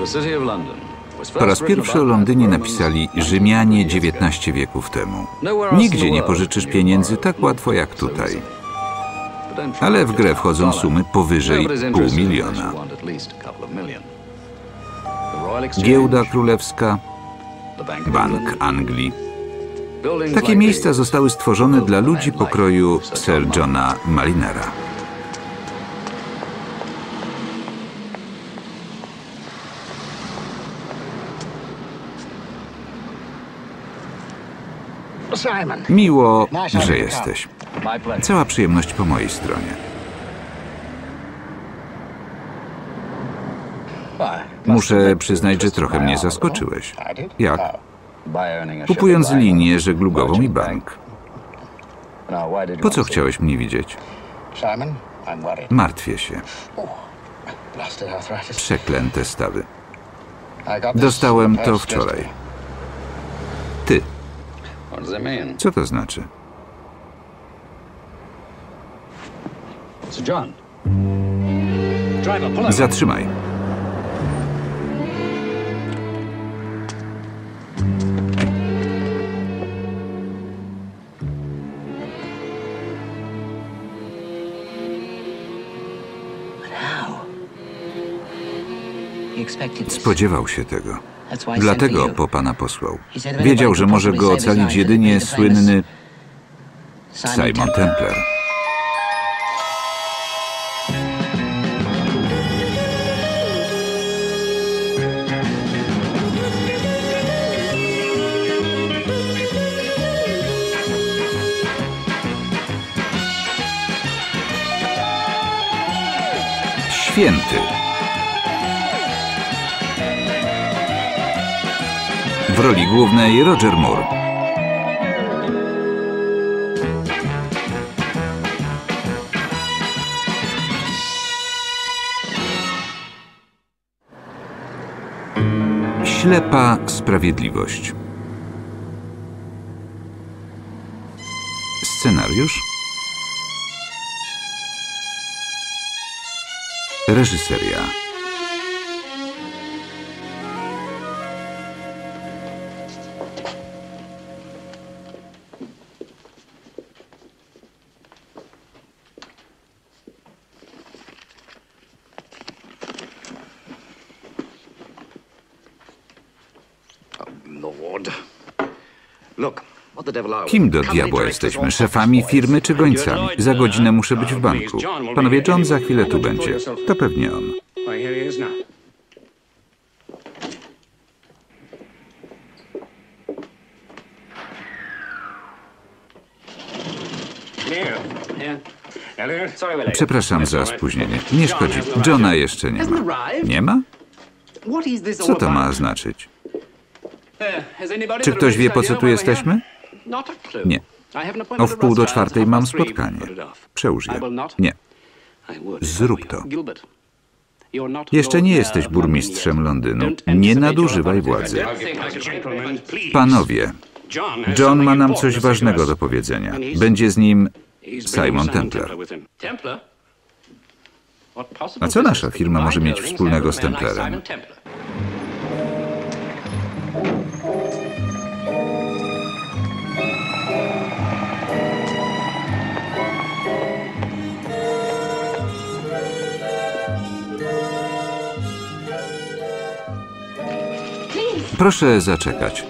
Po raz pierwszy o Londynie napisali Rzymianie 19 wieków temu. Nigdzie nie pożyczysz pieniędzy tak łatwo jak tutaj. Ale w grę wchodzą sumy powyżej $500 000. Giełda Królewska, Bank Anglii. Takie miejsca zostały stworzone dla ludzi pokroju Sir Johna Malinera. Miło, że jesteś. Cała przyjemność po mojej stronie. Muszę przyznać, że trochę mnie zaskoczyłeś. Jak? Kupując linię żeglugową i bank. Po co chciałeś mnie widzieć? Martwię się. Przeklęte stawy. Dostałem to wczoraj. Ty. Co to znaczy? Zatrzymaj. Spodziewał się tego. Dlatego po pana posłał. Wiedział, że może go ocalić jedynie słynny Simon Templar. Święty. W roli głównej Roger Moore. Ślepa sprawiedliwość. Scenariusz. Reżyseria. Kim do diabła jesteśmy? Szefami firmy czy gońcami? Za godzinę muszę być w banku. Panowie, John za chwilę tu będzie. To pewnie on. Przepraszam za spóźnienie. Nie szkodzi. Johna jeszcze nie ma. Nie ma? Co to ma znaczyć? Czy ktoś wie, po co tu jesteśmy? Nie. O 3:45 mam spotkanie. Przełóż je. Nie. Zrób to. Jeszcze nie jesteś burmistrzem Londynu. Nie nadużywaj władzy. Panowie, John ma nam coś ważnego do powiedzenia. Będzie z nim Simon Templar. A co nasza firma może mieć wspólnego z Templarem? Proszę zaczekać.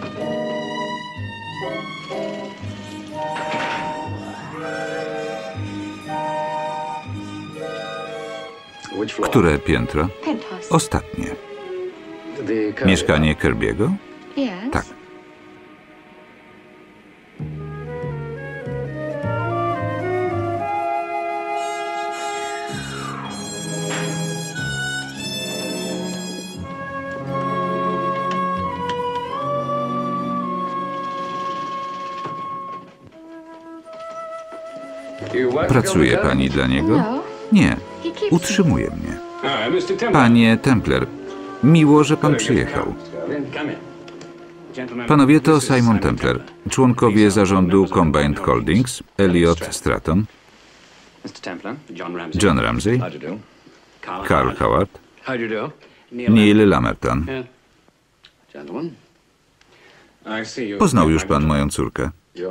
Które piętro? Ostatnie. Mieszkanie Kirby'ego? Tak. Pracuje pani dla niego? Nie. Utrzymuje mnie. Panie Templar, miło, że pan przyjechał. Panowie, to Simon Templar, członkowie zarządu Combined Holdings, Elliot Stratton, John Ramsey, Carl Howard, Neil Lamerton. Poznał już pan moją córkę?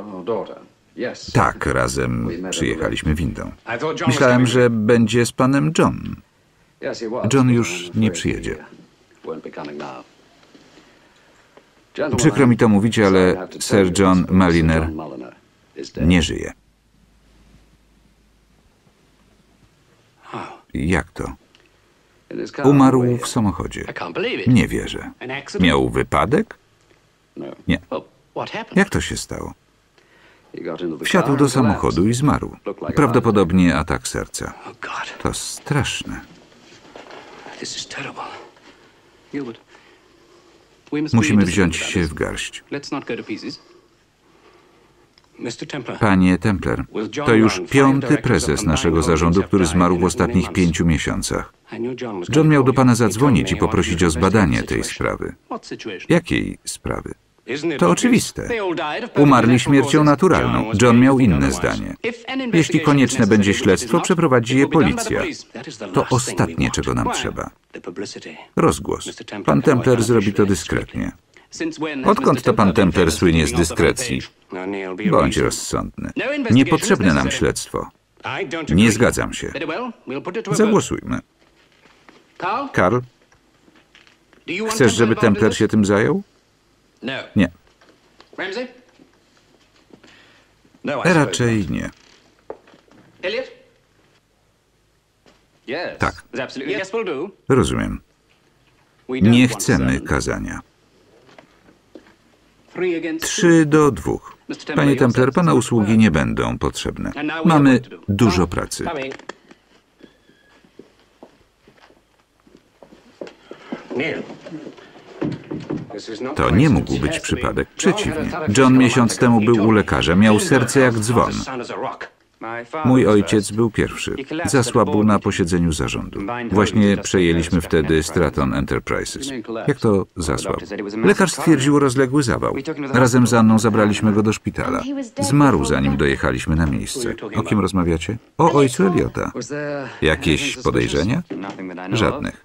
Tak, razem przyjechaliśmy windą. Myślałem, że będzie z panem John. John już nie przyjedzie. Przykro mi to mówić, ale Sir John Maliner nie żyje. Jak to? Umarł w samochodzie. Nie wierzę. Miał wypadek? Nie. Jak to się stało? Wsiadł do samochodu i zmarł. Prawdopodobnie atak serca. To straszne. Musimy wziąć się w garść. Panie Templer, to już 5. prezes naszego zarządu, który zmarł w ostatnich 5 miesiącach. John miał do pana zadzwonić i poprosić o zbadanie tej sprawy. Jakiej sprawy? To oczywiste. Umarli śmiercią naturalną. John miał inne zdanie. Jeśli konieczne będzie śledztwo, przeprowadzi je policja. To ostatnie, czego nam trzeba. Rozgłos. Pan Templer zrobi to dyskretnie. Odkąd to pan Templer słynie z dyskrecji? Bądź rozsądny. Niepotrzebne nam śledztwo. Nie zgadzam się. Zagłosujmy. Karl? Chcesz, żeby Templer się tym zajął? Nie. Raczej nie. Tak. Rozumiem. Nie chcemy kazania. 3-2. Panie Templer, pana usługi nie będą potrzebne. Mamy dużo pracy. To nie mógł być przypadek. Przeciwnie. John miesiąc temu był u lekarza. Miał serce jak dzwon. Mój ojciec był pierwszy. Zasłabł na posiedzeniu zarządu. Właśnie przejęliśmy wtedy Stratton Enterprises. Jak to zasłabł? Lekarz stwierdził rozległy zawał. Razem z Anną zabraliśmy go do szpitala. Zmarł, zanim dojechaliśmy na miejsce. O kim rozmawiacie? O ojcu Eliota. Jakieś podejrzenia? Żadnych.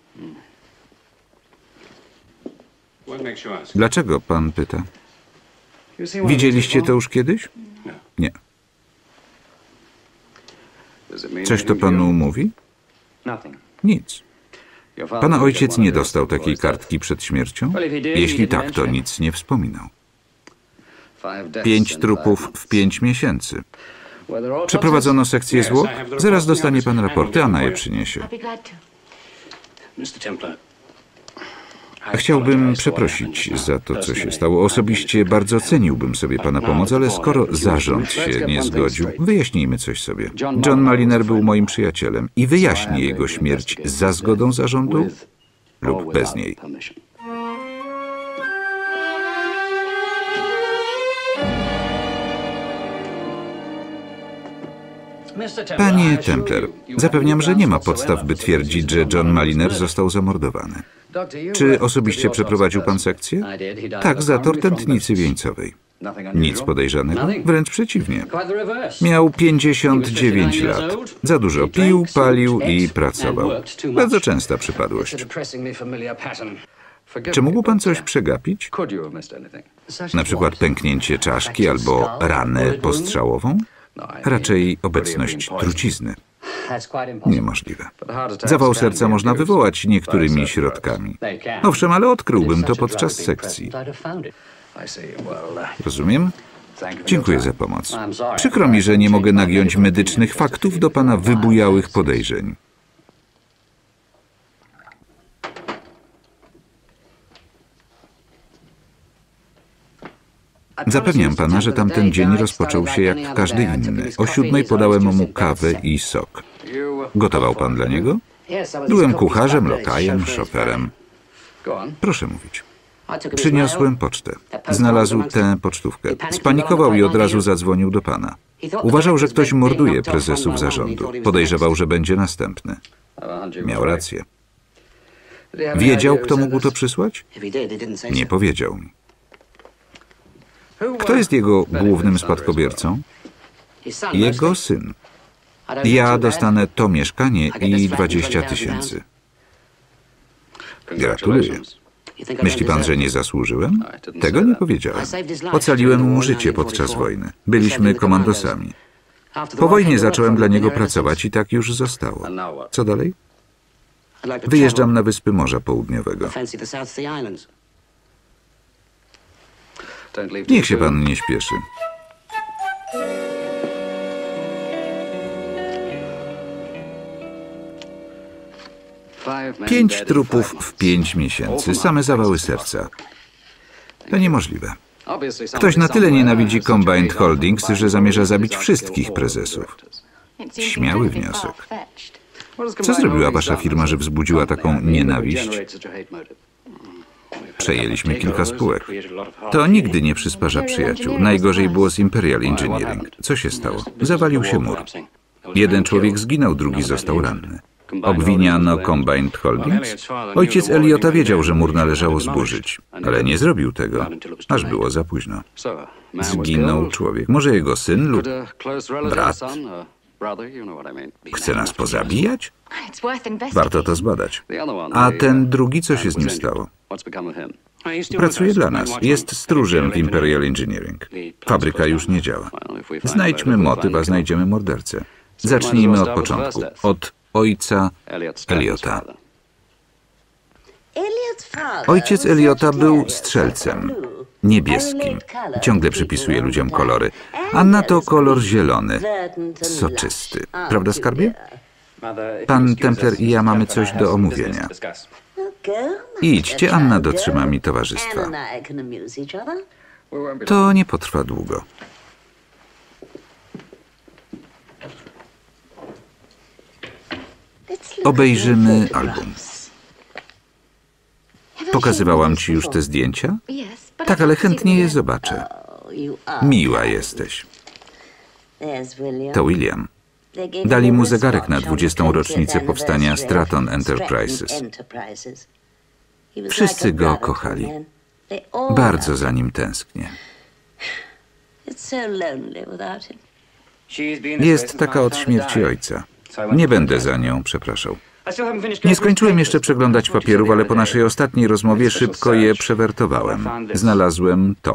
Dlaczego pan pyta? Widzieliście to już kiedyś? Nie. Coś to panu mówi? Nic. Pana ojciec nie dostał takiej kartki przed śmiercią? Jeśli tak, to nic nie wspominał. 5 trupów w 5 miesięcy. Przeprowadzono sekcję zwłok? Zaraz dostanie pan raporty, Anna je przyniesie. Chciałbym przeprosić za to, co się stało. Osobiście bardzo ceniłbym sobie pana pomoc, ale skoro zarząd się nie zgodził, wyjaśnijmy coś sobie. John Maliner był moim przyjacielem i wyjaśni jego śmierć za zgodą zarządu lub bez niej. Panie Templer, zapewniam, że nie ma podstaw, by twierdzić, że John Maliner został zamordowany. Czy osobiście przeprowadził pan sekcję? Tak, zator tętnicy wieńcowej. Nic podejrzanego? Wręcz przeciwnie. Miał 59 lat. Za dużo pił, palił i pracował. Bardzo częsta przypadłość. Czy mógł pan coś przegapić? Na przykład pęknięcie czaszki albo ranę postrzałową? Raczej obecność trucizny. Niemożliwe. Zawał serca można wywołać niektórymi środkami. Owszem, ale odkryłbym to podczas sekcji. Rozumiem? Dziękuję za pomoc. Przykro mi, że nie mogę nagiąć medycznych faktów do pana wybujałych podejrzeń. Zapewniam pana, że tamten dzień rozpoczął się jak każdy inny. O 7 podałem mu kawę i sok. Gotował pan dla niego? Byłem kucharzem, lokajem, szoferem. Proszę mówić. Przyniosłem pocztę. Znalazł tę pocztówkę. Spanikował i od razu zadzwonił do pana. Uważał, że ktoś morduje prezesów zarządu. Podejrzewał, że będzie następny. Miał rację. Wiedział, kto mógł to przysłać? Nie powiedział mi. Kto jest jego głównym spadkobiercą? Jego syn. Ja dostanę to mieszkanie i 20 000. Gratuluję. Myśli pan, że nie zasłużyłem? Tego nie powiedziałem. Ocaliłem mu życie podczas wojny. Byliśmy komandosami. Po wojnie zacząłem dla niego pracować i tak już zostało. Co dalej? Wyjeżdżam na Wyspy Morza Południowego. Niech się pan nie śpieszy. 5 trupów w 5 miesięcy. Same zawały serca. To niemożliwe. Ktoś na tyle nienawidzi Combined Holdings, że zamierza zabić wszystkich prezesów. Śmiały wniosek. Co zrobiła wasza firma, że wzbudziła taką nienawiść? Przejęliśmy kilka spółek. To nigdy nie przysparza przyjaciół. Najgorzej było z Imperial Engineering. Co się stało? Zawalił się mur. Jeden człowiek zginął, drugi został ranny. Obwiniano Combined Holdings? Ojciec Eliota wiedział, że mur należało zburzyć, ale nie zrobił tego, aż było za późno. Zginął człowiek. Może jego syn lub brat? Chce nas pozabijać? Warto to zbadać. A ten drugi, co się z nim stało? Pracuje dla nas. Jest stróżem w Imperial Engineering. Fabryka już nie działa. Znajdźmy motyw, a znajdziemy mordercę. Zacznijmy od początku. Od ojca Eliota. Ojciec Eliota był strzelcem. Niebieskim. Ciągle przypisuje ludziom kolory. Anna to kolor zielony. Soczysty. Prawda, skarbie? Pan Templer i ja mamy coś do omówienia. Idźcie, Anna dotrzyma mi towarzystwa. To nie potrwa długo. Obejrzymy album. Pokazywałam ci już te zdjęcia? Tak, ale chętnie je zobaczę. Miła jesteś. To William. Dali mu zegarek na 20. rocznicę powstania Stratton Enterprises. Wszyscy go kochali. Bardzo za nim tęsknię. Jest taka od śmierci ojca. Nie będę za nią przepraszał. Nie skończyłem jeszcze przeglądać papierów, ale po naszej ostatniej rozmowie szybko je przewertowałem. Znalazłem to.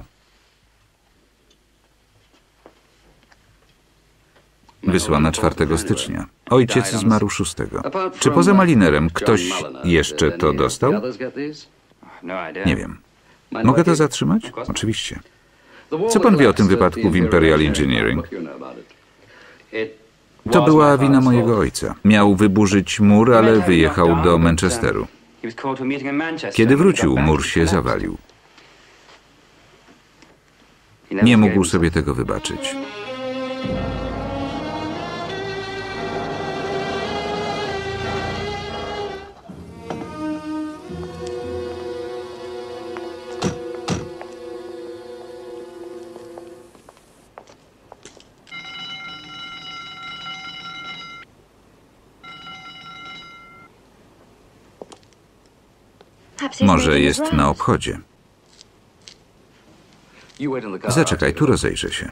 Wysłana 4 stycznia. Ojciec zmarł 6. Czy poza Malinerem ktoś jeszcze to dostał? Nie wiem. Mogę to zatrzymać? Oczywiście. Co pan wie o tym wypadku w Imperial Engineering? To była wina mojego ojca. Miał wyburzyć mur, ale wyjechał do Manchesteru. Kiedy wrócił, mur się zawalił. Nie mógł sobie tego wybaczyć. Może jest na obchodzie. Zaczekaj, tu rozejrzę się.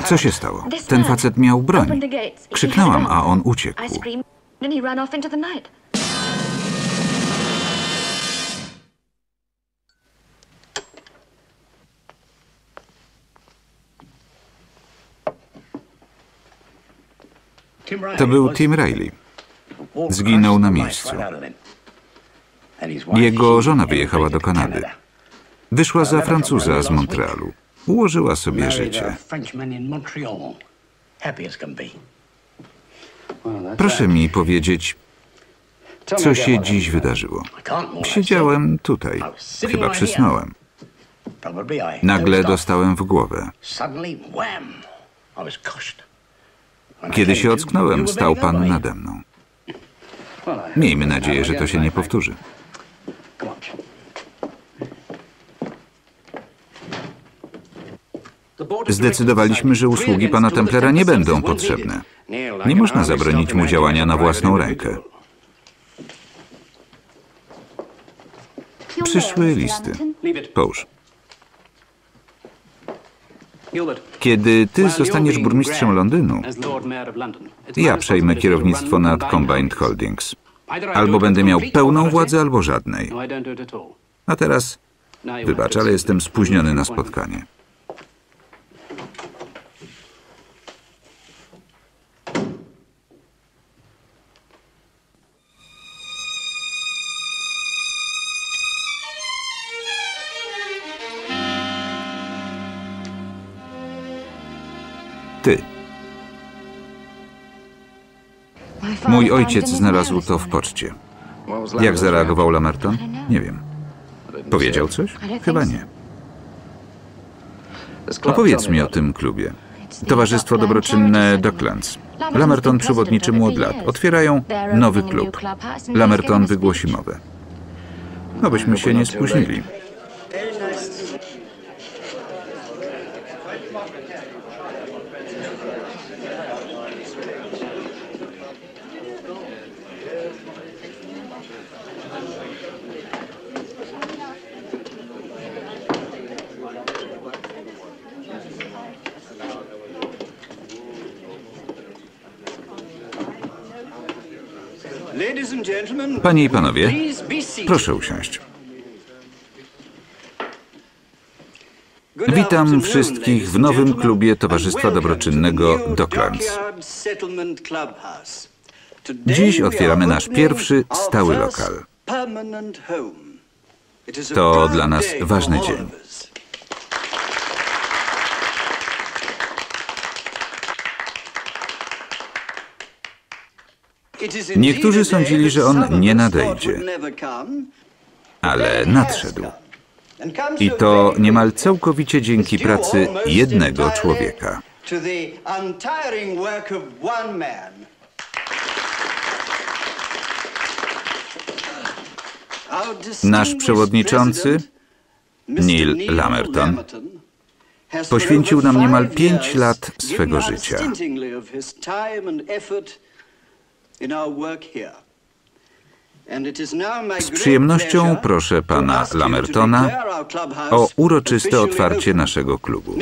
Co się stało? Ten facet miał broń. Krzyknęłam, a on uciekł. To był Tim Riley. Zginął na miejscu. Jego żona wyjechała do Kanady. Wyszła za Francuza z Montrealu. Ułożyła sobie życie. Proszę mi powiedzieć, co się dziś wydarzyło. Siedziałem tutaj. Chyba przysnąłem. Nagle dostałem w głowę. Kiedy się ocknąłem, stał pan nade mną. Miejmy nadzieję, że to się nie powtórzy. Zdecydowaliśmy, że usługi pana Templera nie będą potrzebne. Nie można zabronić mu działania na własną rękę. Przyszły listy. Połóż. Kiedy ty zostaniesz burmistrzem Londynu, ja przejmę kierownictwo nad Combined Holdings. Albo będę miał pełną władzę, albo żadnej. A teraz, wybacz, ale jestem spóźniony na spotkanie. Ty. Mój ojciec znalazł to w poczcie. Jak zareagował Lamerton? Nie wiem. Powiedział coś? Chyba nie. Opowiedz mi o tym klubie. Towarzystwo Dobroczynne Docklands. Lamerton przewodniczy mu od lat. Otwierają nowy klub. Lamerton wygłosi mowę. Obyśmy się nie spóźnili. Panie i panowie, proszę usiąść. Witam wszystkich w nowym klubie Towarzystwa Dobroczynnego Docklands. Dziś otwieramy nasz pierwszy stały lokal. To dla nas ważny dzień. Niektórzy sądzili, że on nie nadejdzie, ale nadszedł. I to niemal całkowicie dzięki pracy jednego człowieka. Nasz przewodniczący, Neil Lamerton, poświęcił nam niemal 5 lat swego życia. Z przyjemnością proszę pana Lamertona o uroczyste otwarcie naszego klubu.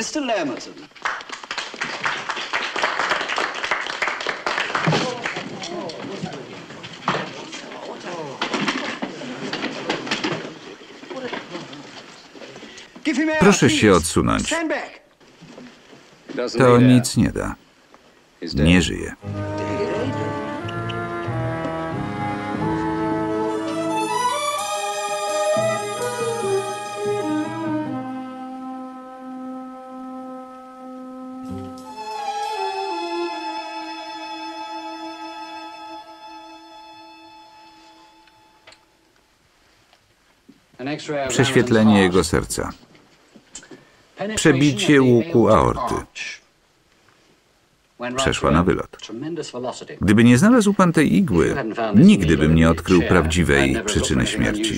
Proszę się odsunąć. To nic nie da. Nie żyje. Prześwietlenie jego serca. Przebicie łuku aorty. Przeszła na wylot. Gdyby nie znalazł pan tej igły, nigdy bym nie odkrył prawdziwej przyczyny śmierci.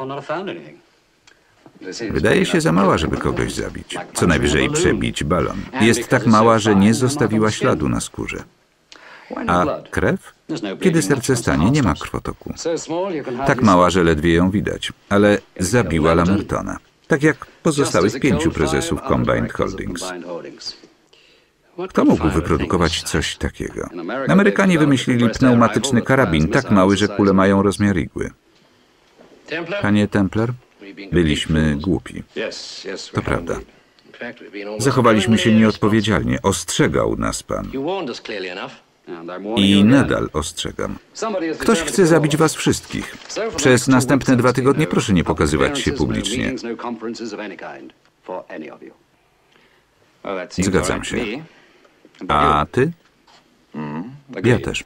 Wydaje się za mała, żeby kogoś zabić. Co najwyżej przebić balon. Jest tak mała, że nie zostawiła śladu na skórze. A krew? Kiedy serce stanie, nie ma krwotoku. Tak mała, że ledwie ją widać. Ale zabiła Lamertona. Tak jak pozostałych 5 prezesów Combined Holdings. Kto mógł wyprodukować coś takiego? Amerykanie wymyślili pneumatyczny karabin, tak mały, że kule mają rozmiar igły. Panie Templar, byliśmy głupi. To prawda. Zachowaliśmy się nieodpowiedzialnie. Ostrzegał nas pan. I nadal ostrzegam. Ktoś chce zabić was wszystkich. Przez następne 2 tygodnie proszę nie pokazywać się publicznie. Zgadzam się. A ty? Ja też.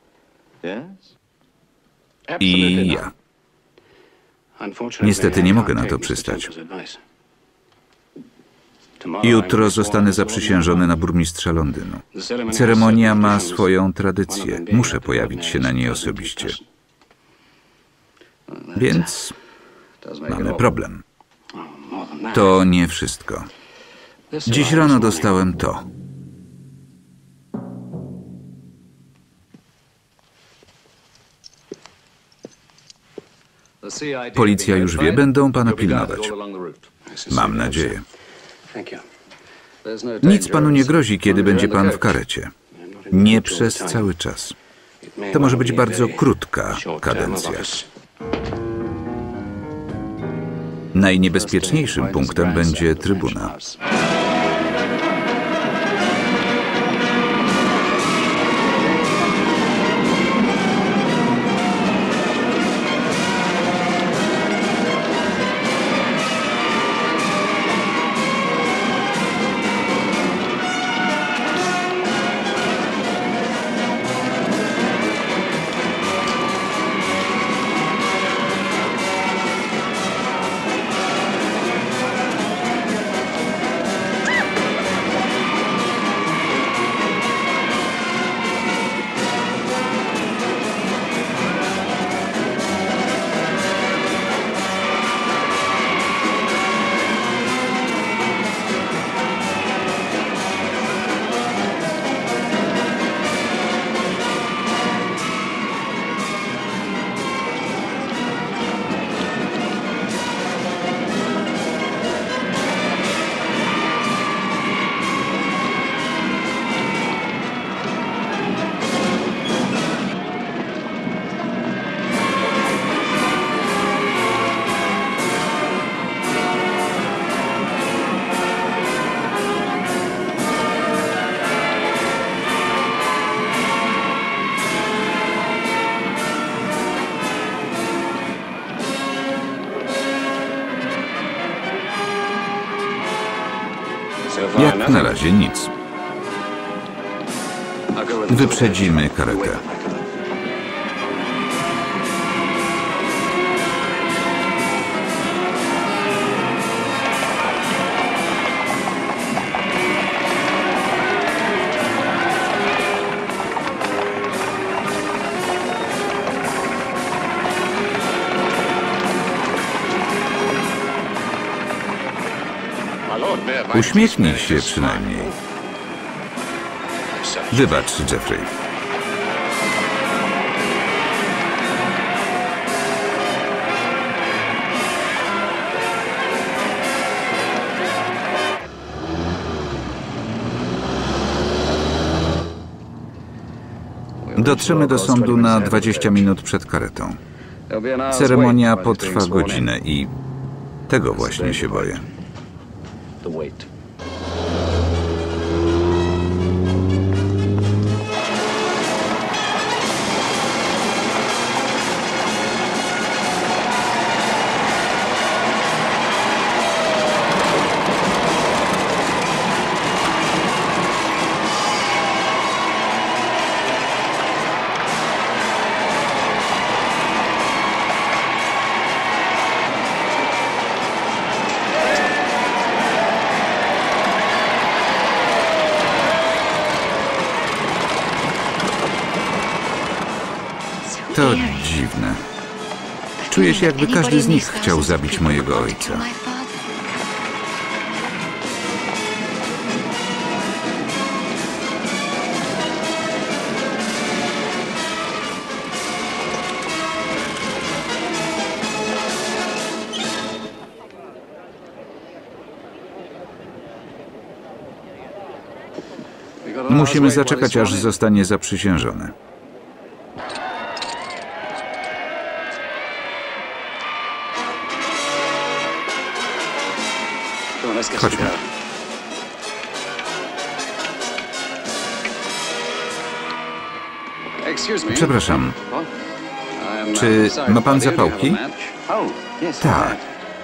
I ja. Niestety nie mogę na to przystać. Jutro zostanę zaprzysiężony na burmistrza Londynu. Ceremonia ma swoją tradycję. Muszę pojawić się na niej osobiście. Więc mamy problem. To nie wszystko. Dziś rano dostałem to. Policja już wie, będą pana pilnować. Mam nadzieję. Nic panu nie grozi, kiedy będzie pan w karecie. Nie przez cały czas. To może być bardzo krótka kadencja. Najniebezpieczniejszym punktem będzie trybuna. Jak na razie nic. Wyprzedzimy karetę. Uśmiechnij się przynajmniej. Wybacz, Jeffrey. Dotrzemy do sądu na 20 minut przed karetą. Ceremonia potrwa godzinę i tego właśnie się boję. To dziwne. Czuję się, jakby każdy z nich chciał zabić mojego ojca. Musimy zaczekać, aż zostanie zaprzysiężony. Chodźmy. Przepraszam. Czy ma pan zapałki? Tak.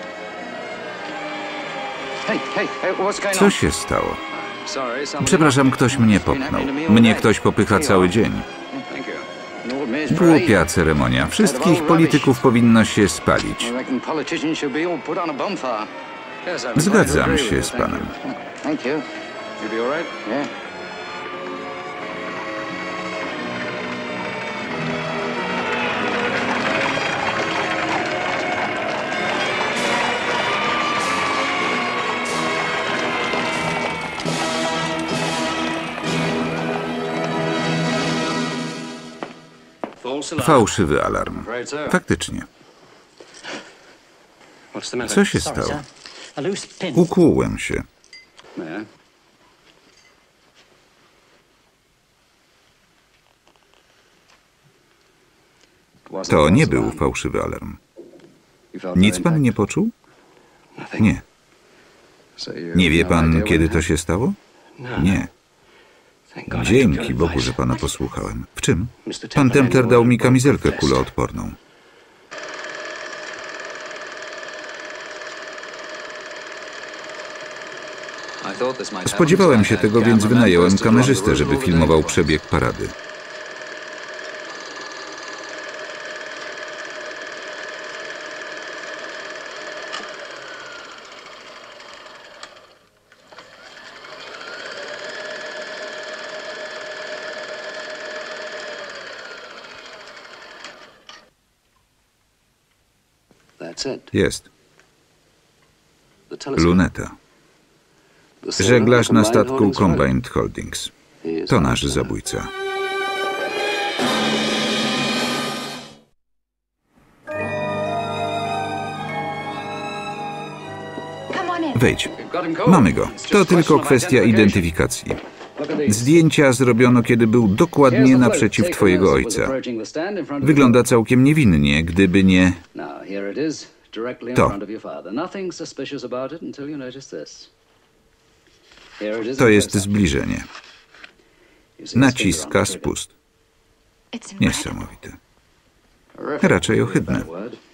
Co się stało? Przepraszam, ktoś mnie popchnął. Mnie ktoś popycha cały dzień. Głupia ceremonia. Wszystkich polityków powinno się spalić. Zgadzam się z panem. Fałszywy alarm. Faktycznie. Co się stało? Ukłułem się. To nie był fałszywy alarm. Nic pan nie poczuł? Nie. Nie wie pan, kiedy to się stało? Nie. Dzięki Bogu, że pana posłuchałem. W czym? Pan Templer dał mi kamizelkę kuloodporną. Spodziewałem się tego, więc wynająłem kamerzystę, żeby filmował przebieg parady. Jest. Luneta. Żeglarz na statku Combined Holdings. To nasz zabójca. Wejdź. Mamy go. To tylko kwestia identyfikacji. Zdjęcia zrobiono, kiedy był dokładnie naprzeciw twojego ojca. Wygląda całkiem niewinnie, gdyby nie... To. To jest zbliżenie. Naciska spust. Niesamowite. Raczej ohydne.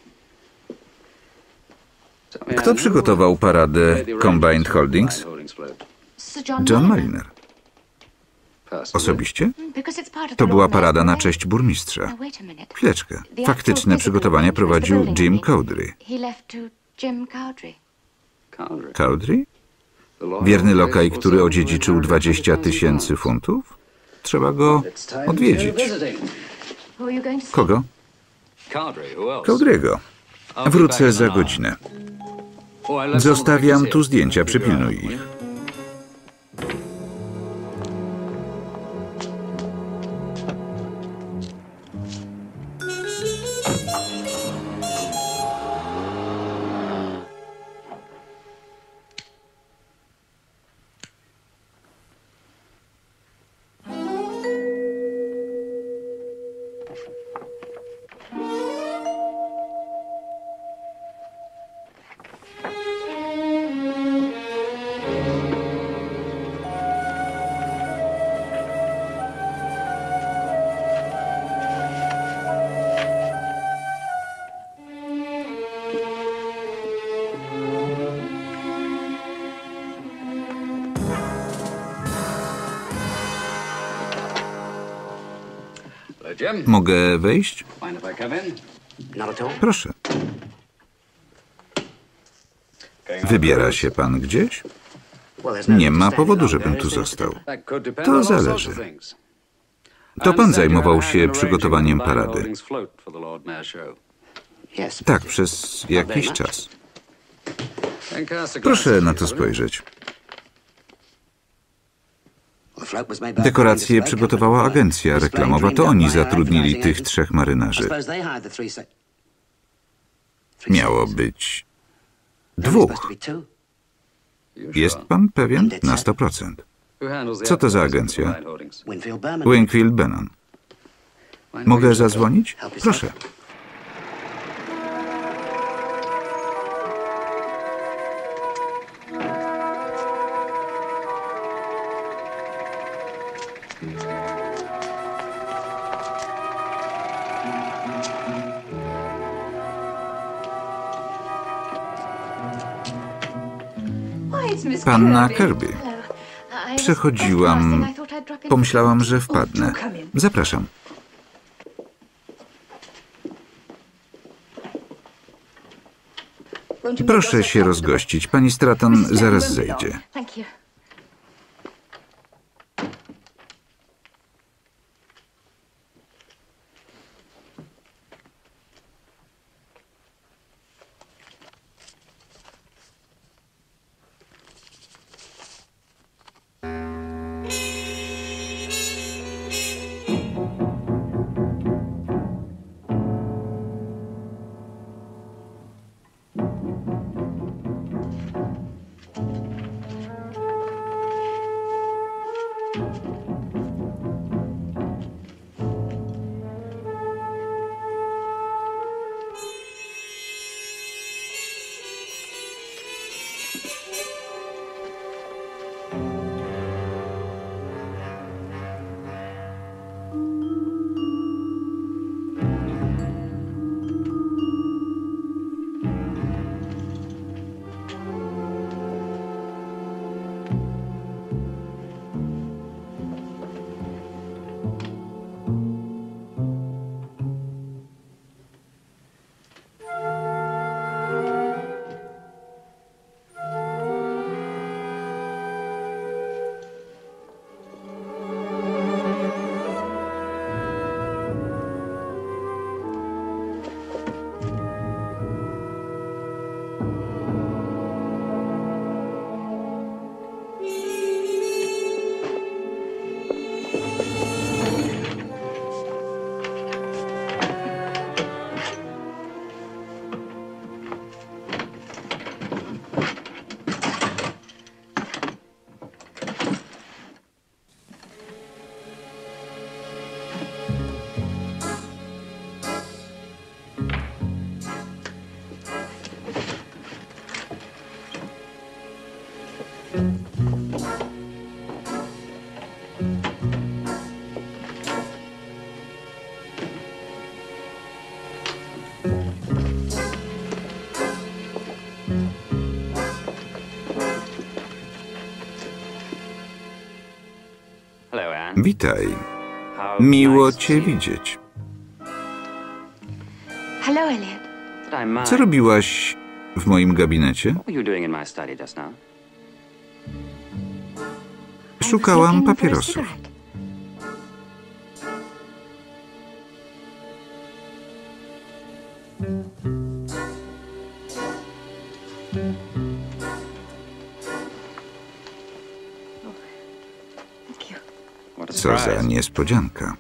Kto przygotował paradę Combined Holdings? John Mariner. Osobiście? To była parada na cześć burmistrza. Chwileczkę. Faktyczne przygotowania prowadził Jim Cowdrey. Cowdrey? Wierny lokaj, który odziedziczył 20 000 funtów? Trzeba go odwiedzić. Kogo? Cowdrey'ego. Wrócę za godzinę. Zostawiam tu zdjęcia, przypilnuj ich. Mogę wejść? Proszę. Wybiera się pan gdzieś? Nie ma powodu, żebym tu został. To zależy. To pan zajmował się przygotowaniem parady. Tak, przez jakiś czas. Proszę na to spojrzeć. Dekoracje przygotowała agencja reklamowa. To oni zatrudnili tych 3 marynarzy. Miało być 2. Jest pan pewien? Na 100%. Co to za agencja? Wingfield Bannon. Mogę zadzwonić? Proszę. Panna Kirby. Przechodziłam. Pomyślałam, że wpadnę. Zapraszam. Proszę się rozgościć. Pani Stratton zaraz zejdzie. Witaj. Miło cię widzieć. Co robiłaś w moim gabinecie? Szukałam papierosów. Co za niespodzianka.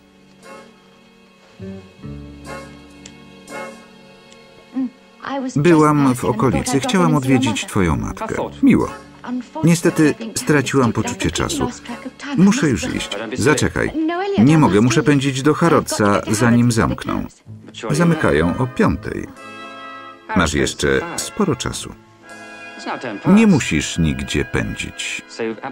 Byłam w okolicy. Chciałam odwiedzić twoją matkę. Miło. Niestety straciłam poczucie czasu. Muszę już iść. Zaczekaj. Nie mogę, muszę pędzić do Harrodsa, zanim zamkną. Zamykają o 5:00. Masz jeszcze sporo czasu. Nie musisz nigdzie pędzić.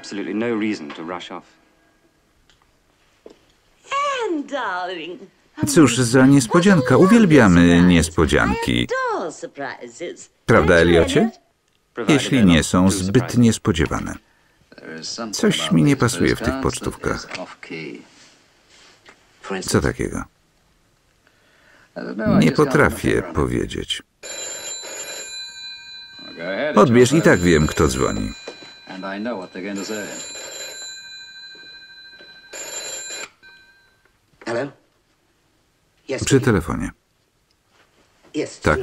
Cóż za niespodzianka. Uwielbiamy niespodzianki. Prawda, Eliocie? Jeśli nie są zbyt niespodziewane. Coś mi nie pasuje w tych pocztówkach. Co takiego? Nie potrafię powiedzieć. Odbierz, i tak wiem, kto dzwoni. Przy telefonie. Tak.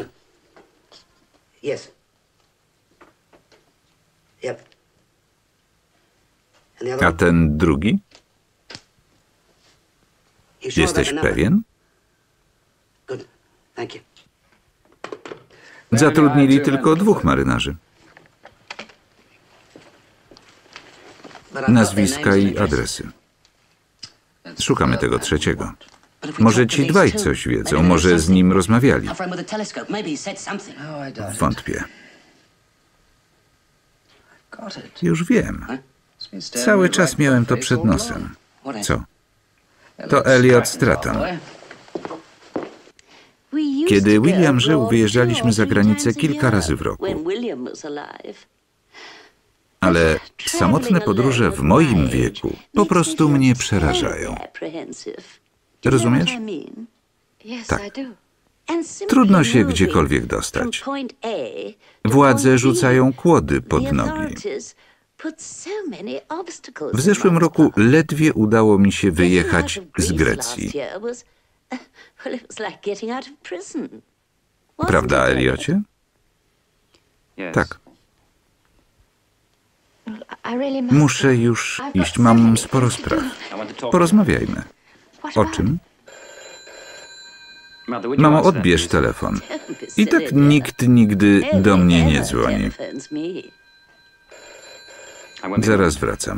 A ten drugi? Jesteś pewien? Zatrudnili tylko 2 marynarzy. nazwiska i adresy. Szukamy tego trzeciego. Może ci dwaj coś wiedzą, może z nim rozmawiali. Wątpię. Już wiem. Cały czas miałem to przed nosem. Co? To Elliot Stratton. Kiedy William żył, wyjeżdżaliśmy za granicę kilka razy w roku. Ale samotne podróże w moim wieku po prostu mnie przerażają. Rozumiesz? Tak. Trudno się gdziekolwiek dostać. Władze rzucają kłody pod nogi. W zeszłym roku ledwie udało mi się wyjechać z Grecji. Prawda, Elliocie? Tak. Muszę już iść, mam sporo spraw. Porozmawiajmy. O czym? Mamo, odbierz telefon. I tak nikt nigdy do mnie nie dzwoni. Zaraz wracam.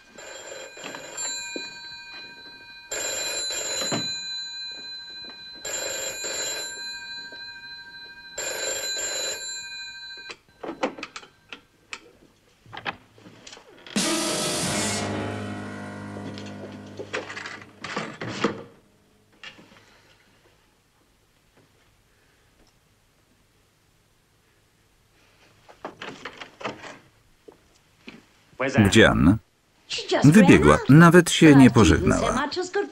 Gdzie Anna? Wybiegła, nawet się nie pożegnała.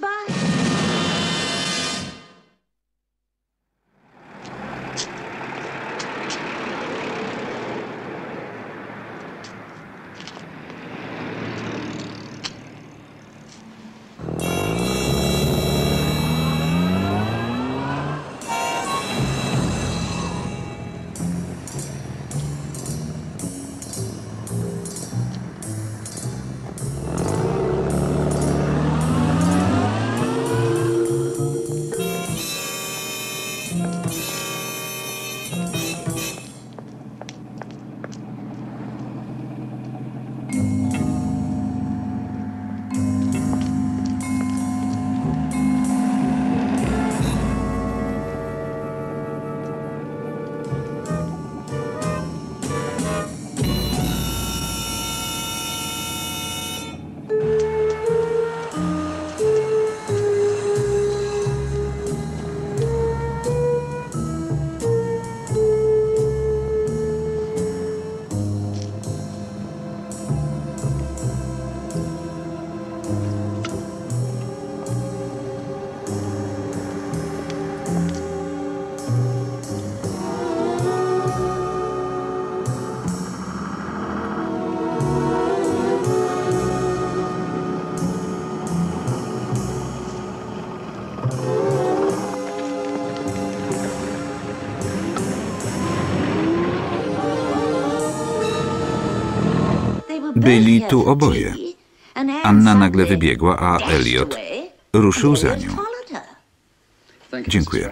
Byli tu oboje. Anna nagle wybiegła, a Elliot ruszył za nią. Dziękuję.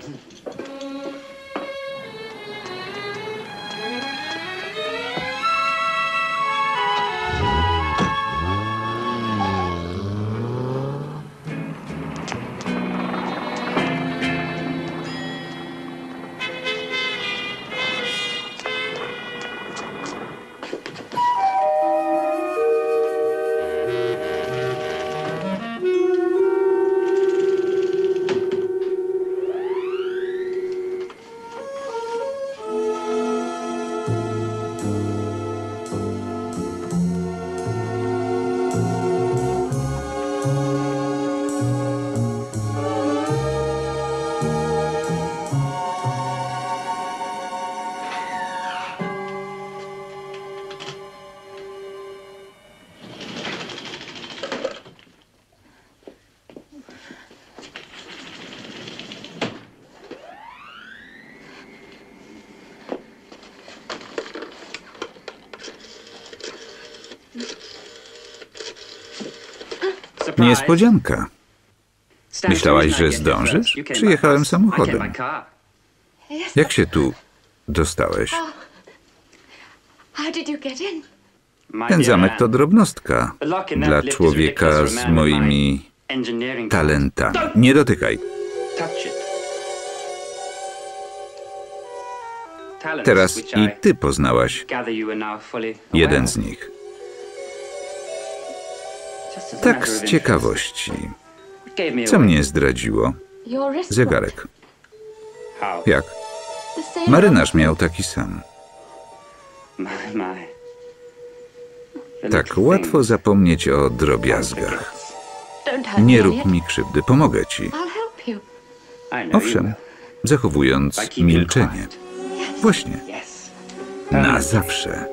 Niespodzianka. Myślałaś, że zdążysz? Przyjechałem samochodem. Jak się tu dostałeś? How did you get in? Ten zamek to drobnostka dla człowieka z moimi talentami. Nie dotykaj. Teraz i ty poznałaś jeden z nich. Tak z ciekawości. Co mnie zdradziło? Zegarek. Jak? Marynarz miał taki sam. Tak łatwo zapomnieć o drobiazgach. Nie rób mi krzywdy, pomogę ci. Owszem, zachowując milczenie. Właśnie. Na zawsze.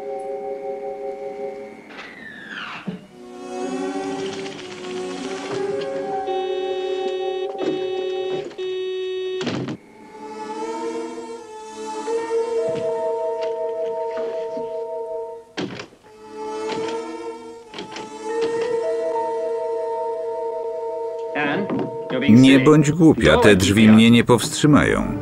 Nie bądź głupia, te drzwi mnie nie powstrzymają.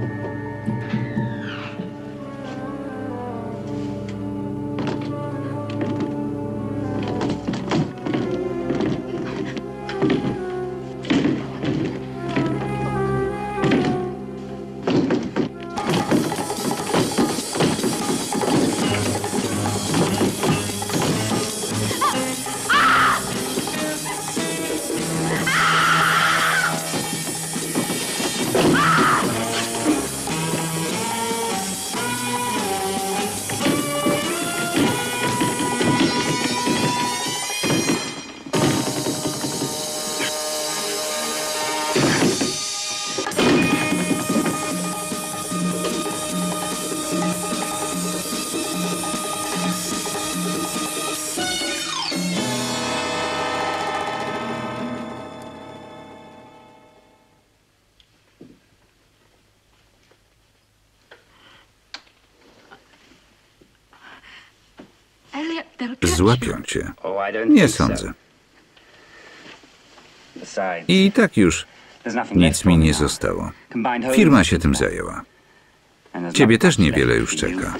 Złapią cię. Nie sądzę. I tak już nic mi nie zostało. Firma się tym zajęła. Ciebie też niewiele już czeka.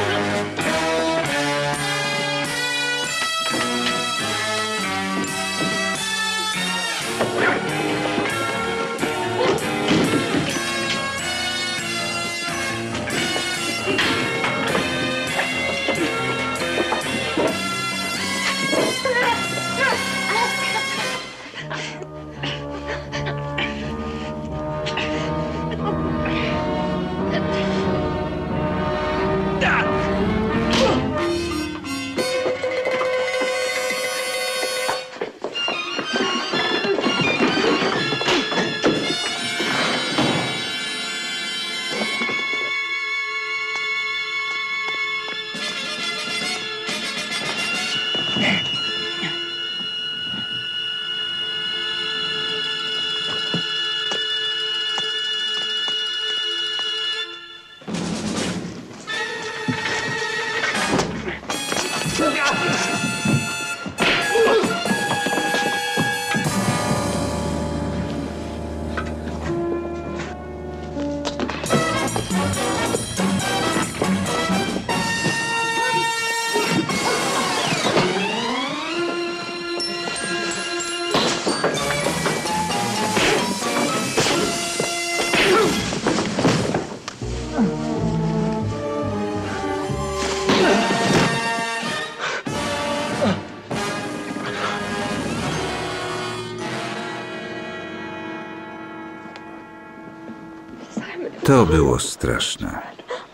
To było straszne.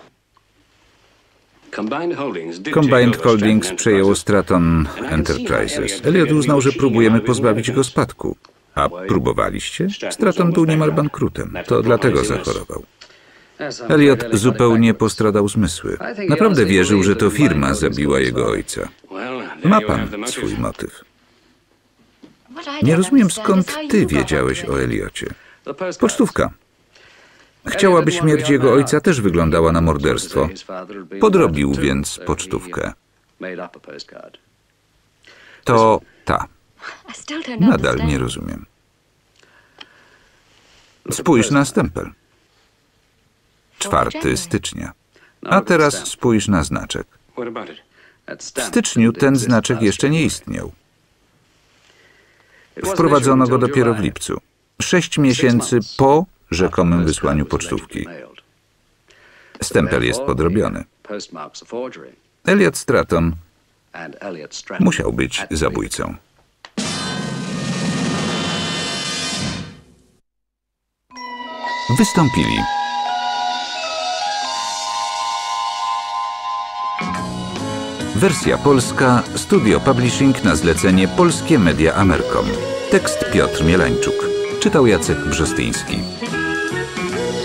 Combined Holdings przejęło Stratton Enterprises. Elliot uznał, że próbujemy pozbawić go spadku. A próbowaliście? Stratton był niemal bankrutem. To dlatego zachorował. Elliot zupełnie postradał zmysły. Naprawdę wierzył, że to firma zabiła jego ojca. Ma pan swój motyw. Nie rozumiem, skąd ty wiedziałeś o Elliocie. Pocztówka. Chciała, by śmierć jego ojca też wyglądała na morderstwo. Podrobił więc pocztówkę. To ta. Nadal nie rozumiem. Spójrz na stempel. 4 stycznia. A teraz spójrz na znaczek. W styczniu ten znaczek jeszcze nie istniał. Wprowadzono go dopiero w lipcu, 6 miesięcy po rzekomym wysłaniu pocztówki. Stempel jest podrobiony. Elliot Stratton musiał być zabójcą. Wystąpili wersja polska, Studio Publishing na zlecenie Polskie Media Amercom. Tekst Piotr Mielańczuk. Czytał Jacek Brzostyński.